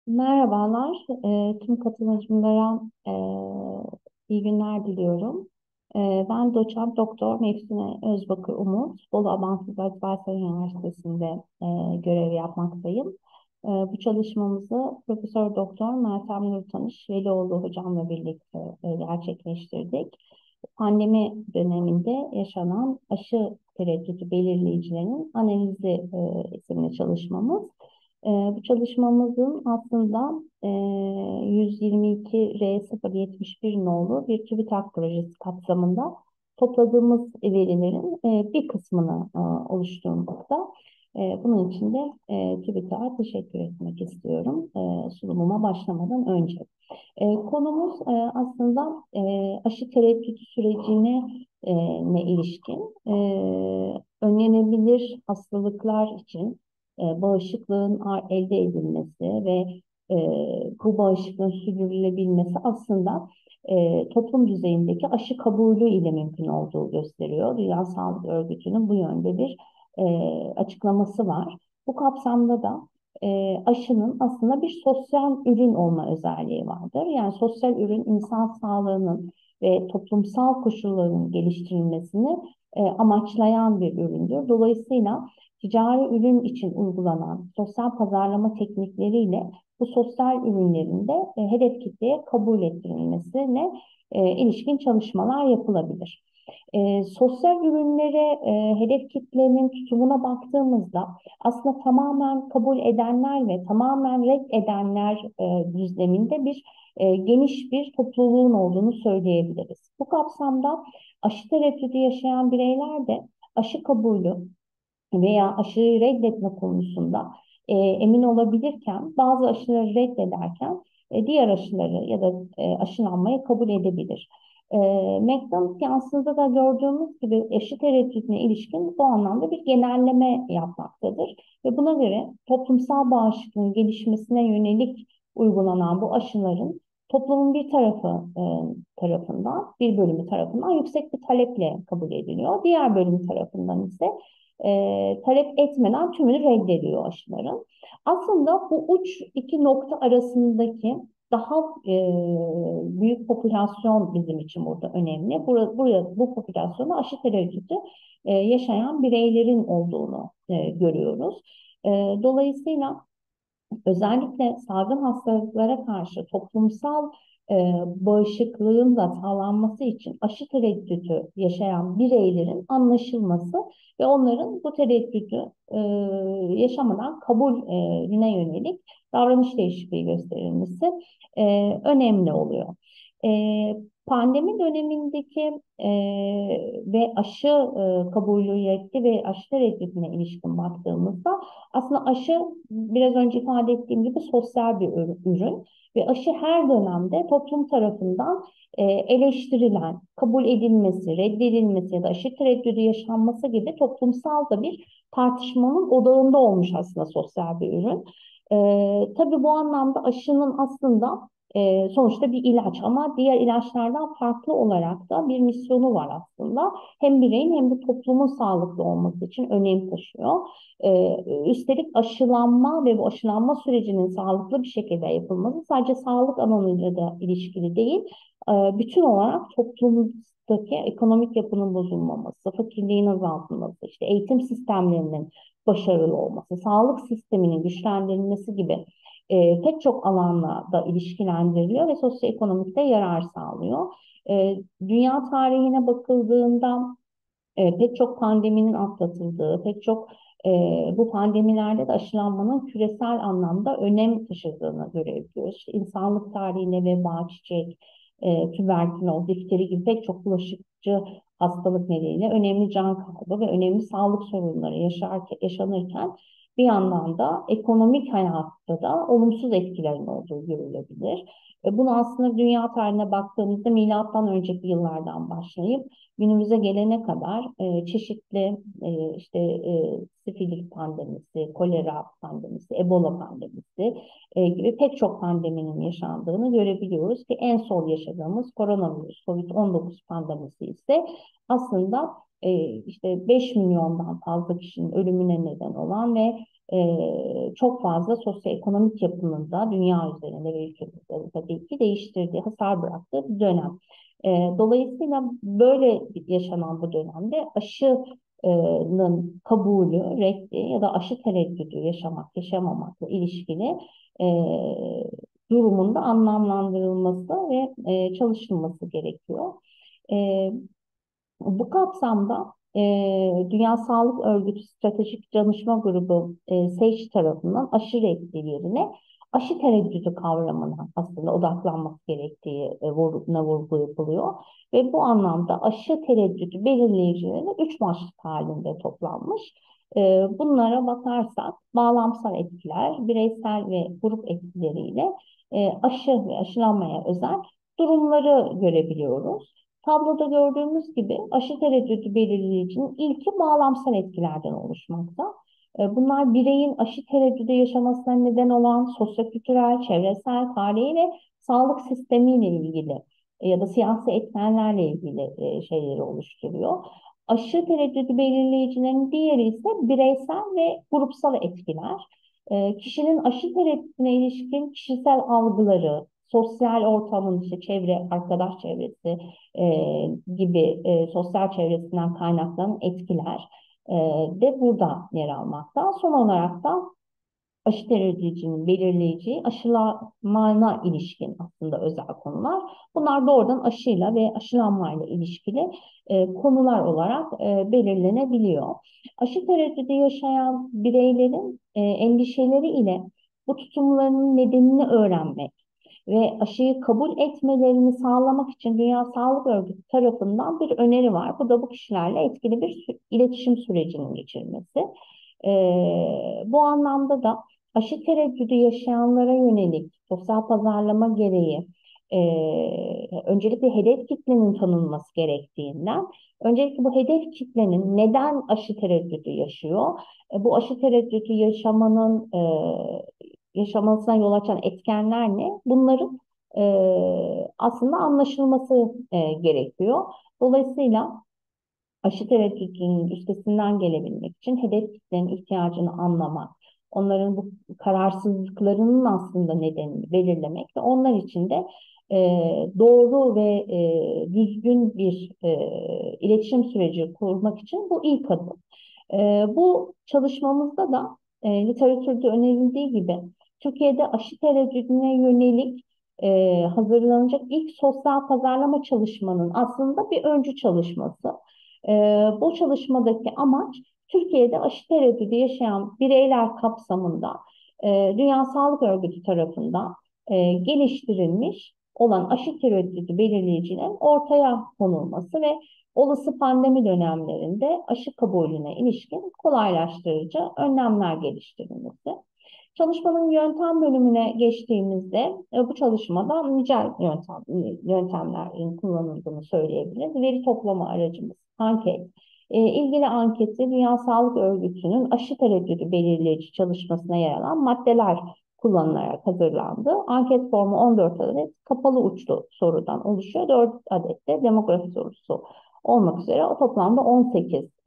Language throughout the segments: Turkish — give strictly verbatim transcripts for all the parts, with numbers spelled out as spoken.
Merhabalar, e, tüm katılımcılara e, iyi günler diliyorum. E, ben doçent doktor Mefsune Özbakır Umut, Bolu Abant Gazi Üniversitesi'nde e, görev yapmaktayım. E, bu çalışmamızı Profesör Doktor Meltem Nurtanış Velioğlu hocamla birlikte e, gerçekleştirdik. Pandemi döneminde yaşanan aşı tereddütü belirleyicilerinin analizi e, isimli çalışmamız. Ee, bu çalışmamızın aslında e, yüz yirmi iki R sıfır yetmiş bir nolu bir TÜBİTAK projesi kapsamında topladığımız verilerin e, bir kısmını e, oluşturmakta. E, bunun için de e, TÜBİTAK'a teşekkür etmek istiyorum e, sunumuma başlamadan önce. E, konumuz e, aslında e, aşı tereddütü sürecine e, ne ilişkin e, önlenebilir hastalıklar için e, bağışıklığın ar- elde edilmesi ve e, bu bağışıklığın sürdürülebilmesi aslında e, toplum düzeyindeki aşı kabulü ile mümkün olduğu gösteriyor. Dünya Sağlık Örgütü'nün bu yönde bir e, açıklaması var. Bu kapsamda da e, aşının aslında bir sosyal ürün olma özelliği vardır. Yani sosyal ürün insan sağlığının ve toplumsal koşulların geliştirilmesini e, amaçlayan bir üründür. Dolayısıyla ticari ürün için uygulanan sosyal pazarlama teknikleriyle bu sosyal ürünlerin de e, hedef kitleye kabul ettirilmesine e, ilişkin çalışmalar yapılabilir. E, sosyal ürünlere e, hedef kitlenin tutumuna baktığımızda aslında tamamen kabul edenler ve tamamen reddedenler e, düzleminde bir e, geniş bir topluluğun olduğunu söyleyebiliriz. Bu kapsamda aşı tereddütü yaşayan bireyler de aşı kabulü veya aşıyı reddetme konusunda e, emin olabilirken bazı aşıları reddederken e, diğer aşıları ya da e, aşılanmayı kabul edebilir. E, McDonald's yansıda da gördüğümüz gibi aşı tereddütüne ilişkin bu anlamda bir genelleme yapmaktadır. Ve buna göre toplumsal bağışıklığın gelişmesine yönelik uygulanan bu aşıların toplumun bir tarafı e, tarafından, bir bölümü tarafından yüksek bir taleple kabul ediliyor. Diğer bölüm tarafından ise e, talep etmeden tümünü reddediyor aşıların. Aslında bu uç iki nokta arasındaki daha e, büyük popülasyon bizim için burada önemli. Buraya, buraya bu popülasyonu aşı tereddütü e, yaşayan bireylerin olduğunu e, görüyoruz. E, dolayısıyla özellikle salgın hastalıklara karşı toplumsal e, bağışıklığın da sağlanması için aşı tereddütü yaşayan bireylerin anlaşılması ve onların bu tereddütü e, yaşamadan kabulüne yönelik davranış değişikliği gösterilmesi e, önemli oluyor. E, Pandemi dönemindeki e, ve aşı e, kabuliyeti ve aşı tereddütüne ilişkin baktığımızda aslında aşı biraz önce ifade ettiğim gibi sosyal bir ürün ve aşı her dönemde toplum tarafından e, eleştirilen, kabul edilmesi, reddedilmesi ya da aşı tereddüdü yaşanması gibi toplumsal da bir tartışmanın odağında olmuş aslında sosyal bir ürün. E, tabii bu anlamda aşının aslında e, sonuçta bir ilaç ama diğer ilaçlardan farklı olarak da bir misyonu var aslında. Hem bireyin hem de toplumun sağlıklı olması için önem taşıyor. Ee, üstelik aşılanma ve bu aşılanma sürecinin sağlıklı bir şekilde yapılması sadece sağlık alanıyla da ilişkili değil, e, bütün olarak toplumdaki ekonomik yapının bozulmaması, fakirliğin azaltılması, işte eğitim sistemlerinin başarılı olması, sağlık sisteminin güçlendirilmesi gibi e, pek çok alanla da ilişkilendiriliyor ve sosyoekonomikte yarar sağlıyor. E, dünya tarihine bakıldığında e, pek çok pandeminin atlatıldığı, pek çok e, bu pandemilerde de aşılanmanın küresel anlamda önem taşıdığını görebiliyoruz. İşte insanlık tarihine veba, çiçek, e, tüberküloz, difteri gibi pek çok bulaşıcı hastalık nedeniyle önemli can kaybı ve önemli sağlık sorunları yaşarken, yaşanırken bir yandan da ekonomik hayatta da olumsuz etkilerin olduğu görülebilir. E, bunu aslında dünya tarihine baktığımızda milattan önceki yıllardan başlayıp günümüze gelene kadar e, çeşitli e, işte e, sifilis pandemisi, kolera pandemisi, Ebola pandemisi e, gibi pek çok pandeminin yaşandığını görebiliyoruz ki en son yaşadığımız koronavirüs, kovid on dokuz pandemisi ise aslında e, işte beş milyondan fazla kişinin ölümüne neden olan ve e, çok fazla sosyoekonomik yapının dünya üzerinde ve ülkemizde de tabii ki değiştirdiği, hasar bıraktığı bir dönem. E, dolayısıyla böyle yaşanan bu dönemde aşının kabulü, reddi ya da aşı tereddüdü yaşamak, yaşamamakla ilişkili e, durumunda anlamlandırılması ve e, çalışılması gerekiyor. E, Bu kapsamda e, Dünya Sağlık Örgütü Stratejik Danışma Grubu e, SAGE tarafından aşı reddi yerine aşı tereddüdü kavramına aslında odaklanmak gerektiği e, vurguna vurgu yapılıyor. Ve bu anlamda aşı tereddüdü belirleyicileri üç başlık halinde toplanmış. E, bunlara bakarsak bağlamsal etkiler, bireysel ve grup etkileriyle e, aşı ve aşılanmaya özel durumları görebiliyoruz. Tabloda gördüğümüz gibi aşı tereddütü belirleyicinin ilki bağlamsal etkilerden oluşmakta. E, Bunlar bireyin aşı tereddüdü yaşamasına neden olan sosyokültürel, çevresel, tarihi ve sağlık sistemiyle ilgili e, ya da siyasi etkenlerle ilgili e, şeyleri oluşturuyor. Aşı tereddüdü belirleyicilerin diğeri ise bireysel ve grupsal etkiler. E, Kişinin aşı tereddütüne ilişkin kişisel algıları, sosyal ortamın işte çevre, arkadaş çevresi, e, gibi e, sosyal çevresinden kaynaklanan etkiler e, de burada yer almakta. Son olarak da aşı tereddütünün belirleyici aşılamana ilişkin aslında özel konular. Bunlar doğrudan aşıyla ve aşılanmayla ilişkili e, konular olarak e, belirlenebiliyor. Aşı tereddütü yaşayan bireylerin e, endişeleri ile bu tutumlarının nedenini öğrenmek ve aşıyı kabul etmelerini sağlamak için Dünya Sağlık Örgütü tarafından bir öneri var. Bu da bu kişilerle etkili bir sü- iletişim sürecinin geçirilmesi. Ee, bu anlamda da aşı tereddüdü yaşayanlara yönelik sosyal pazarlama gereği e, öncelikle hedef kitlenin tanınması gerektiğinden, öncelikle bu hedef kitlenin neden aşı tereddüdü yaşıyor? E, bu aşı tereddüdü yaşamanın e, yaşamasına yol açan etkenler ne? Bunların e, aslında anlaşılması e, gerekiyor. Dolayısıyla aşı tereddütünün üstesinden gelebilmek için hedef kitlenin ihtiyacını anlamak, onların bu kararsızlıklarının aslında nedenini belirlemek ve onlar için de e, doğru ve e, düzgün bir e, iletişim süreci kurmak için bu ilk adım. E, bu çalışmamızda da e, literatürde önerildiği gibi Türkiye'de aşı tereddüdüne yönelik e, hazırlanacak ilk sosyal pazarlama çalışmanın aslında bir öncü çalışması. E, Bu çalışmadaki amaç Türkiye'de aşı tereddüdü yaşayan bireyler kapsamında e, Dünya Sağlık Örgütü tarafından e, geliştirilmiş olan aşı tereddüdü belirleyicinin ortaya konulması ve olası pandemi dönemlerinde aşı kabulüne ilişkin kolaylaştırıcı önlemler geliştirilmesi. Çalışmanın yöntem bölümüne geçtiğimizde e, bu çalışmada nicel yöntem, yöntemlerin kullanıldığını söyleyebiliriz. Veri toplama aracımız anket. E, ilgili anketi Dünya Sağlık Örgütü'nün aşı tereddüdü belirleyici çalışmasına yer alan maddeler kullanılarak hazırlandı. Anket formu on dört adet kapalı uçlu sorudan oluşuyor. dört adet de demografi sorusu olmak üzere o toplamda on sekiz e,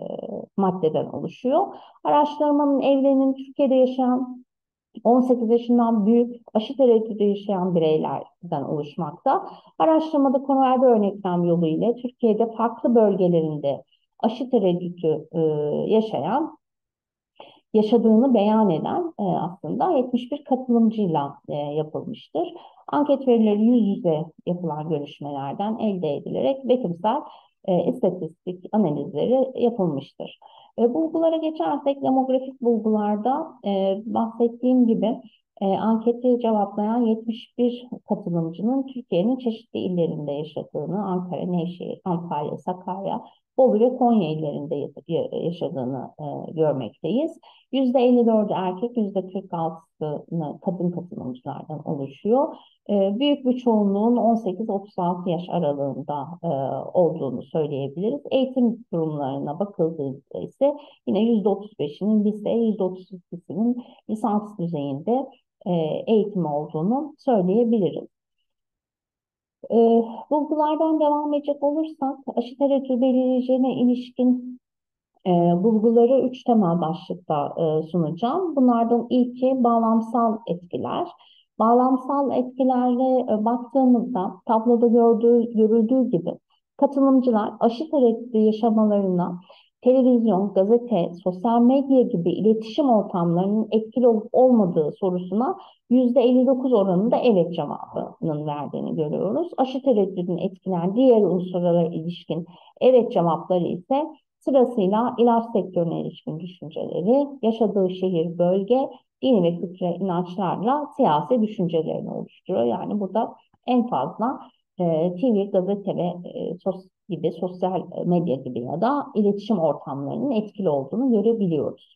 maddeden oluşuyor. Araştırmanın evrenin Türkiye'de yaşayan on sekiz yaşından büyük aşı tereddüdü yaşayan bireylerden oluşmakta. Araştırmada konulerde örneklem yolu ile Türkiye'de farklı bölgelerinde aşı tereddütü e, yaşayan yaşadığını beyan eden e, aslında yetmiş bir katılımcıyla e, yapılmıştır. Anket verileri yüz yüze yapılan görüşmelerden elde edilerek betimsel e, istatistik analizleri yapılmıştır. E, bulgulara geçersek demografik bulgularda e, bahsettiğim gibi e, anketi cevaplayan yetmiş bir katılımcının Türkiye'nin çeşitli illerinde yaşadığını, Ankara, Nevşehir, Antalya, Sakarya, Bolu ve Konya illerinde yaşadığını e, görmekteyiz. yüzde elli dördü erkek, yüzde kırk altısını kadın katılımcılardan oluşuyor. E, büyük bir çoğunluğun on sekiz otuz altı yaş aralığında e, olduğunu söyleyebiliriz. Eğitim durumlarına bakıldığında ise yine yüzde otuz beşinin lise, yüzde otuz ikisinin lisans düzeyinde e, eğitim olduğunu söyleyebiliriz. Ee, Bulgulardan devam edecek olursak, aşı tereddüdü belirleyeceğine ilişkin e, bulguları üç temel başlıkta e, sunacağım. Bunlardan ilki bağlamsal etkiler. Bağlamsal etkilerle e, baktığımızda tabloda gördüğü, görüldüğü gibi katılımcılar aşı tereddüdü yaşamalarına televizyon, gazete, sosyal medya gibi iletişim ortamlarının etkili olup olmadığı sorusuna yüzde elli dokuz oranında evet cevabının verdiğini görüyoruz. Aşı tereddüdünün etkileyen diğer unsurlara ilişkin evet cevapları ise sırasıyla ilaç sektörüne ilişkin düşünceleri, yaşadığı şehir, bölge, dini ve kültürel inançlarla siyasi düşüncelerini oluşturuyor. Yani burada en fazla e, T V, gazete ve e, sos gibi sosyal medya gibi ya da iletişim ortamlarının etkili olduğunu görebiliyoruz.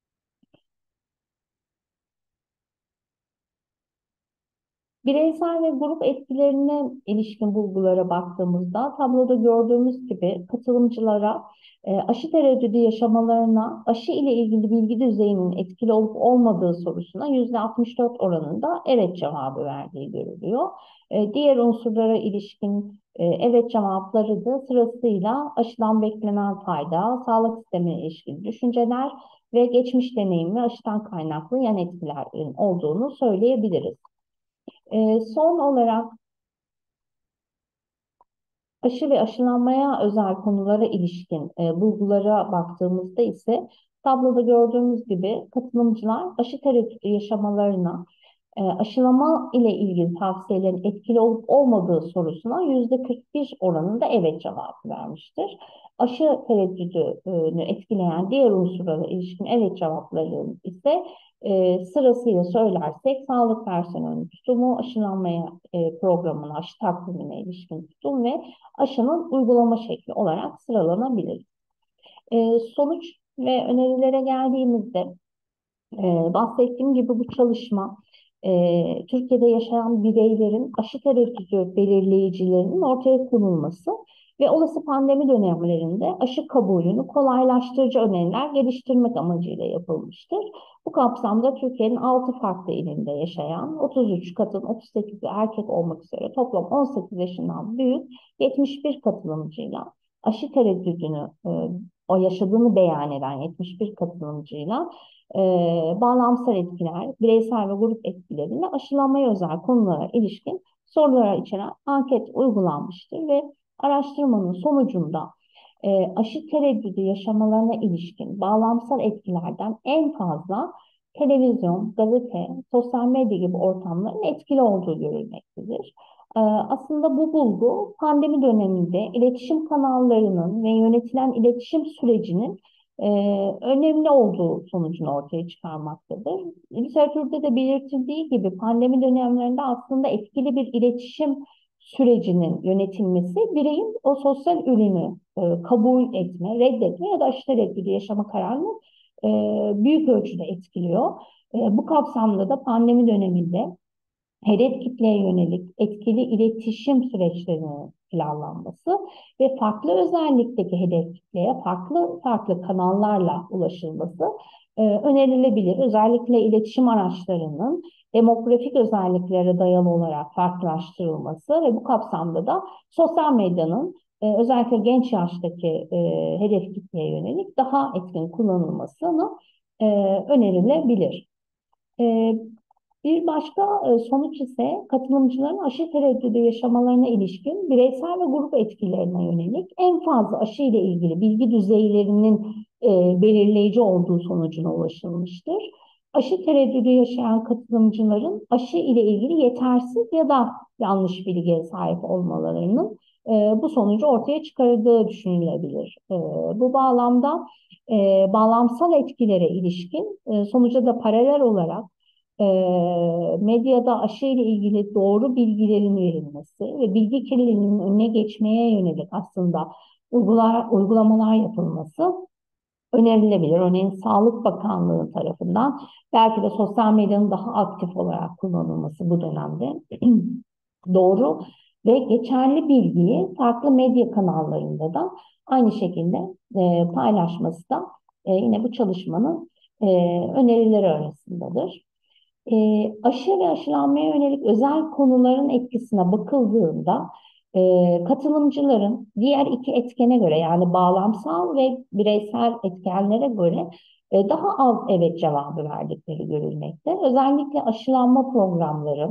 Bireysel ve grup etkilerine ilişkin bulgulara baktığımızda tabloda gördüğümüz gibi katılımcılara e, aşı tereddüdü yaşamalarına aşı ile ilgili bilgi düzeyinin etkili olup olmadığı sorusuna yüzde altmış dört oranında evet cevabı verdiği görülüyor. E, diğer unsurlara ilişkin e, evet cevapları da sırasıyla aşıdan beklenen fayda, sağlık sistemine ilişkin düşünceler ve geçmiş deneyim ve aşıdan kaynaklı yan etkilerin olduğunu söyleyebiliriz. E, son olarak aşı ve aşılanmaya özel konulara ilişkin e, bulgulara baktığımızda ise tabloda gördüğümüz gibi katılımcılar aşı tereddütü yaşamalarına e, aşılama ile ilgili tavsiyelerin etkili olup olmadığı sorusuna yüzde kırk bir oranında evet cevabı vermiştir. Aşı tereddüdünü etkileyen diğer unsurlara ilişkin evet cevapları ise e, sırasıyla söylersek sağlık personelinin tutumu, aşılanmaya e, programına, aşı takvimine ilişkin tutum ve aşının uygulama şekli olarak sıralanabilir. E, sonuç ve önerilere geldiğimizde ee, bahsettiğim gibi bu çalışma e, Türkiye'de yaşayan bireylerin aşı tereddüdü belirleyicilerinin ortaya konulması ve olası pandemi dönemlerinde aşı kabulünü kolaylaştırıcı öneriler geliştirmek amacıyla yapılmıştır. Bu kapsamda Türkiye'nin altı farklı ilinde yaşayan otuz üç kadın, otuz sekiz erkek olmak üzere toplam on sekiz yaşından büyük yetmiş bir katılımcıyla aşı tereddüdünü e, o yaşadığını beyan eden yetmiş bir katılımcıyla e, bağlamsal etkiler, bireysel ve grup etkileriyle aşılanmaya özel konulara ilişkin sorulara içeren anket uygulanmıştır ve araştırmanın sonucunda e, aşı tereddüdü yaşamalarına ilişkin bağlamsal etkilerden en fazla televizyon, gazete, sosyal medya gibi ortamların etkili olduğu görülmektedir. E, aslında bu bulgu pandemi döneminde iletişim kanallarının ve yönetilen iletişim sürecinin e, önemli olduğu sonucunu ortaya çıkarmaktadır. Literatürde de belirtildiği gibi pandemi dönemlerinde aslında etkili bir iletişim sürecinin yönetilmesi bireyin o sosyal ürünü e, kabul etme, reddetme ya da aşı tereddüdü yaşama kararını e, büyük ölçüde etkiliyor. E, bu kapsamda da pandemi döneminde hedef kitleye yönelik etkili iletişim süreçlerinin planlanması ve farklı özellikteki hedef kitleye farklı farklı kanallarla ulaşılması e, önerilebilir. Özellikle iletişim araçlarının demografik özelliklere dayalı olarak farklılaştırılması ve bu kapsamda da sosyal medyanın e, özellikle genç yaştaki e, hedef kitleye yönelik daha etkin kullanılmasını e, önerilebilir. E, Bir başka e, sonuç ise katılımcıların aşı tereddüdü yaşamalarına ilişkin bireysel ve grup etkilerine yönelik en fazla aşı ile ilgili bilgi düzeylerinin e, belirleyici olduğu sonucuna ulaşılmıştır. Aşı tereddüdü yaşayan katılımcıların aşı ile ilgili yetersiz ya da yanlış bilgiye sahip olmalarının e, bu sonucu ortaya çıkardığı düşünülebilir. E, bu bağlamda e, bağlamsal etkilere ilişkin e, sonuca da paralel olarak e, medyada aşı ile ilgili doğru bilgilerin verilmesi ve bilgi kirliliğinin önüne geçmeye yönelik aslında uygular, uygulamalar yapılması önerilebilir. Örneğin Sağlık Bakanlığı tarafından belki de sosyal medyanın daha aktif olarak kullanılması bu dönemde doğru ve geçerli bilgiyi farklı medya kanallarında da aynı şekilde e, paylaşması da e, yine bu çalışmanın e, önerileri arasındadır. E, Aşı ve aşılanmaya yönelik özel konuların etkisine bakıldığında e, katılımcıların diğer iki etkene göre, yani bağlamsal ve bireysel etkenlere göre e, daha az evet cevabı verdikleri görülmekte. Özellikle aşılanma programları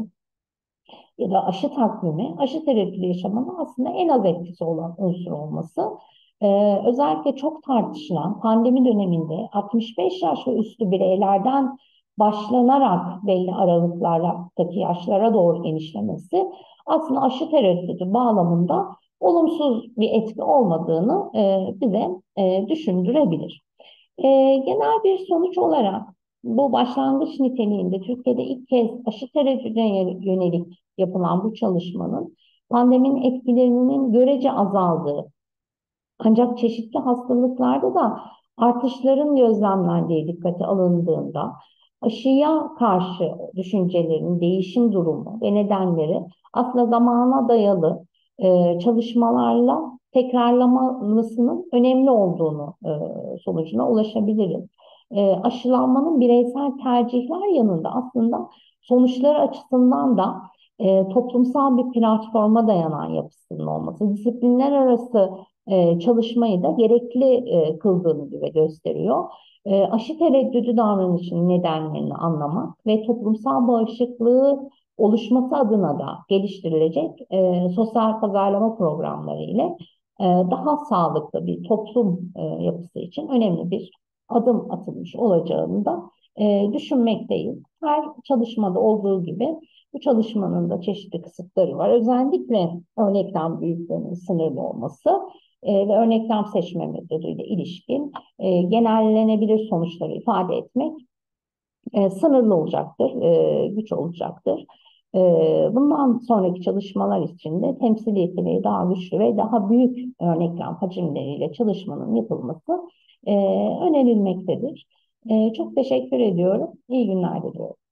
ya da aşı takvimi, aşı tereddütü yaşamanın aslında en az etkisi olan unsur olması. Ee, özellikle çok tartışılan pandemi döneminde altmış beş yaş ve üstü bireylerden başlanarak belli aralıklardaki yaşlara doğru genişlemesi aslında aşı tereddütü bağlamında olumsuz bir etki olmadığını e, bize e, düşündürebilir. E, Genel bir sonuç olarak bu başlangıç niteliğinde Türkiye'de ilk kez aşı tereddüdüne yönelik yapılan bu çalışmanın pandeminin etkilerinin görece azaldığı, ancak çeşitli hastalıklarda da artışların gözlemlendiği dikkate alındığında aşıya karşı düşüncelerin değişim durumu ve nedenleri aslında zamana dayalı e, çalışmalarla tekrarlamasının önemli olduğunu e, sonucuna ulaşabiliriz. E, aşılanmanın bireysel tercihler yanında aslında sonuçları açısından da e, toplumsal bir platforma dayanan yapısının olması, disiplinler arası e, çalışmayı da gerekli e, kıldığını bize gösteriyor. E, aşı tereddüdü davranışının nedenlerini anlamak ve toplumsal bağışıklığı oluşması adına da geliştirilecek e, sosyal pazarlama programları ile e, daha sağlıklı bir toplum e, yapısı için önemli bir adım atılmış olacağını da e, düşünmekteyiz. Her çalışmada olduğu gibi bu çalışmanın da çeşitli kısıtları var. Özellikle örneklem büyüklüğünün sınırlı olması e, ve örneklem seçme metoduyla ilişkin e, genellenebilir sonuçları ifade etmek e, sınırlı olacaktır, e, güç olacaktır. E, Bundan sonraki çalışmalar için de temsil yeteneği daha güçlü ve daha büyük örneklem hacimleriyle çalışmanın yapılması e, önerilmektedir. E, çok teşekkür ediyorum. İyi günler diliyorum.